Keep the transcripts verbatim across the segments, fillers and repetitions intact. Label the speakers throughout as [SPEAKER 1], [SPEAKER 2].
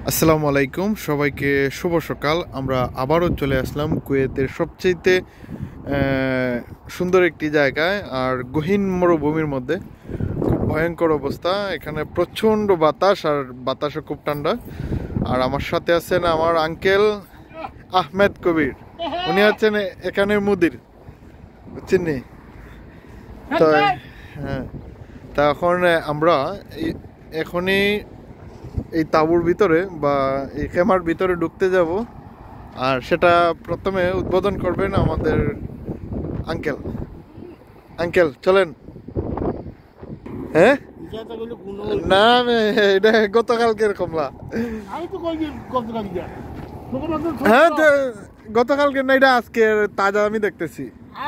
[SPEAKER 1] আসসালামু আলাইকুম সবাইকে শুভ সকাল। আমরা আবারও চলে আসলাম কুয়েতের সবচেয়ে সুন্দর একটি জায়গায়, আর গহীন মরুভূমির মধ্যে। খুব ভয়ঙ্কর অবস্থা, এখানে প্রচণ্ড বাতাস, আর বাতাসও খুব ঠান্ডা। আর আমার সাথে আছেন আমার আঙ্কেল আহমেদ কবির, উনি আছেন এখানের মুদির, বুঝছেন নি? তো হ্যাঁ, তা এখন আমরা এখনই এই তাঁবুর ভিতরে বা এই খেমার ভিতরে ঢুকতে যাব, আর সেটা প্রথমে উদ্বোধন করবেন আমাদের আঙ্কেল। আঙ্কেল চলেন। হ্যাঁ না, এটা গতকালকের কমলা। হ্যাঁ গতকালকে না, এটা আজকের তাজা আমি দেখতেছি।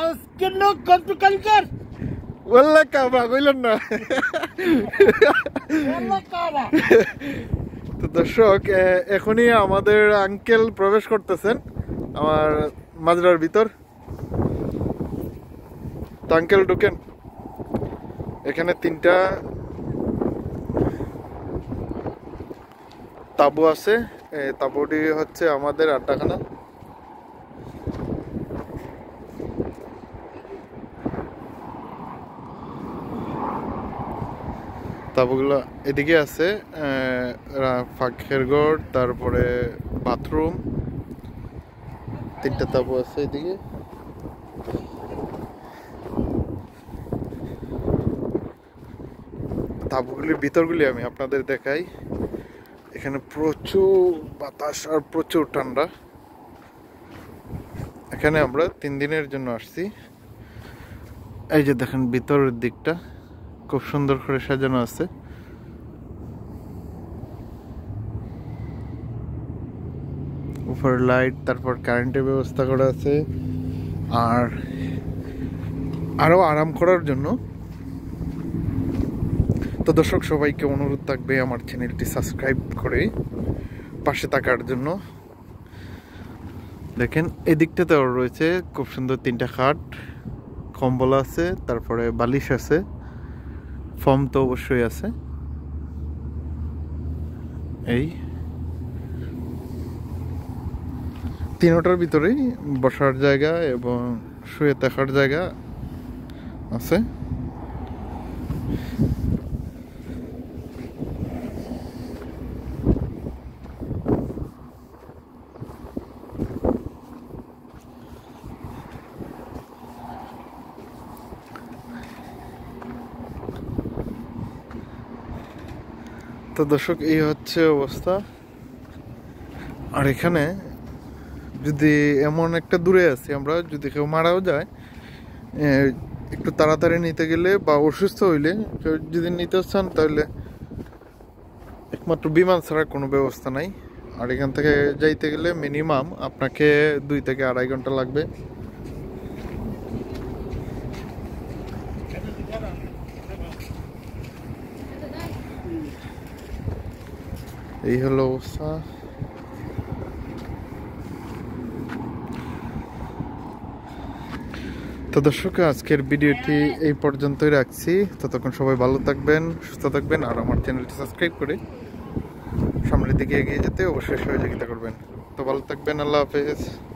[SPEAKER 1] তো দর্শক, এখনই আমাদের আঙ্কেল প্রবেশ করতেছেন আমার মাজরার ভিতর। তো আঙ্কেল ঢুকেন। এখানে তিনটা তাঁবু আছে, তাঁবুটি হচ্ছে আমাদের আড্ডাখানা। তাঁবুগুলো এদিকে আছে, ফাঁকের ঘর, তারপরে বাথরুম, তিনটা তাঁবু আছে এদিকে। তাঁবুগুলির ভিতরগুলি আমি আপনাদের দেখাই। এখানে প্রচুর বাতাস আর প্রচুর ঠান্ডা। এখানে আমরা তিন দিনের জন্য আসছি। এই যে দেখেন ভিতরের দিকটা খুব সুন্দর করে সাজানো আছে। উপরে লাইট, তারপর কারেন্টের ব্যবস্থা করা আছে, আর আরো আরাম করার জন্য। তো দর্শক, সবাইকে অনুরোধ থাকবে আমার চ্যানেলটি সাবস্ক্রাইব করে পাশে থাকার জন্য। দেখেন এই দিকটাতে রয়েছে খুব সুন্দর তিনটা খাট, কম্বল আছে, তারপরে বালিশ আছে, ফর্ম তো অবশ্যই আছে। এই তিনটার ভিতরেই বসার জায়গা এবং শুয়ে থাকার জায়গা আছে। তো দর্শক, এই হচ্ছে অবস্থা। আর এখানে যদি এমন একটা দূরে আছি আমরা, যদি কেউ মারাও যায়, একটু তাড়াতাড়ি নিতে গেলে বা অসুস্থ হইলে কেউ যদি নিতে চান, তাহলে একমাত্র বিমান ছাড়া কোনো ব্যবস্থা নাই। আর এখান থেকে যাইতে গেলে মিনিমাম আপনাকে দুই থেকে আড়াই ঘন্টা লাগবে। এই হলো অবস্থা। তো দর্শক, আজকের ভিডিওটি এই পর্যন্তই রাখছি। ততক্ষণ সবাই ভালো থাকবেন, সুস্থ থাকবেন, আর আমার চ্যানেলটি সাবস্ক্রাইব করে সামনের দিকে এগিয়ে যেতে অবশ্যই সহযোগিতা করবেন। তো ভালো থাকবেন, আল্লাহ হাফেজ।